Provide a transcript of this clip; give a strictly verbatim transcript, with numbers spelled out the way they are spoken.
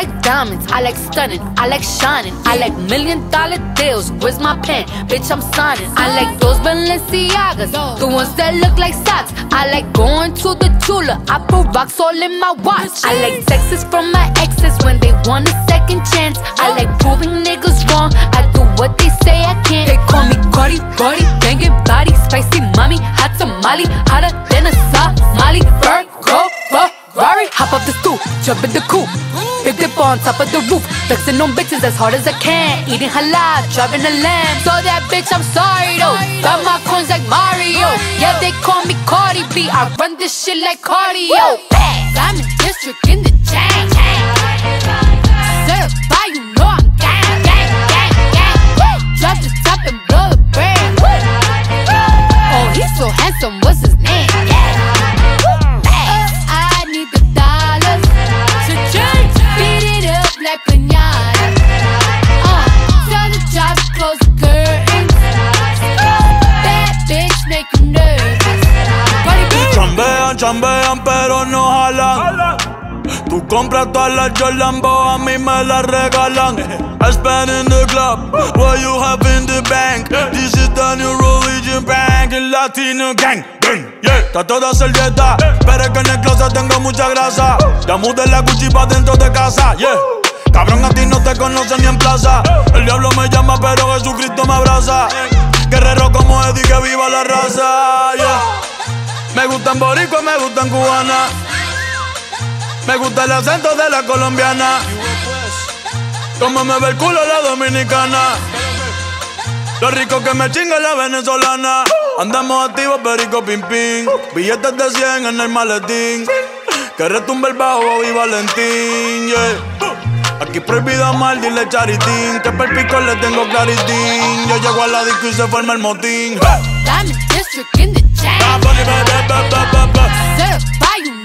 like diamonds, I like stunning, I like shining, I like million dollar deals. Where's my pen? Bitch, I'm signing. I like those Balenciagas, the ones that look like socks. I like going to the Tula, I put rocks all in my watch. I like texts from my exes when they want a second chance. I like proving niggas wrong, I do what they say I can't. They call me Cardi, Cardi, banging body, spicy mommy, hot tamale, hotter than a Somali. Virgo, Ferrari, hop up the stoop, jump in the coupe, big dip on top of the roof, flexing on bitches as hard as I can, eating halal, driving a lamb. So that bitch, I'm sorry though, got my coins like Mario. Yeah, they call me Cardi B, I run this shit like cardio. Diamond District in the chain, certified, you know I'm gang, gang, gang, gang. Drop the top and blow the brand. Oh, he's so handsome, what's his name? I need the dollars to change, beat it up like piñata. Uh, tell the jobs, close the curtains. Bad bitch, make you nervous. Chambean, chambean, pero no jalan. Tú compras todas las Jordan, a mí me las regalan. I spend in the club, what you have in the bank. This is the new religion bank, el Latino gang. Yeah, trato de hacer dieta, pero es que en el closet tengo mucha grasa. Ya mudé la Gucci pa' dentro de casa, yeah. Cabrón, a ti no te conocen ni en plaza. El diablo me llama, pero Jesucristo me abraza. Guerrero como Eddie, que viva la raza, yeah. Me gustan boricua, me gustan cubana. Me gusta el acento de la colombiana. Como me ve el culo la dominicana. Lo rico que me chinga la venezolana. Andamos activos, perico, pim, pim. Billetes de cien en el maletín. Que retumbe el bajo, Bobby Valentín, yeah. Aquí prohibido amar, dile charitín. Que per pico le tengo claritín. Yo llego a la disco y se forma el motín. Diamond District in the chain, certified, you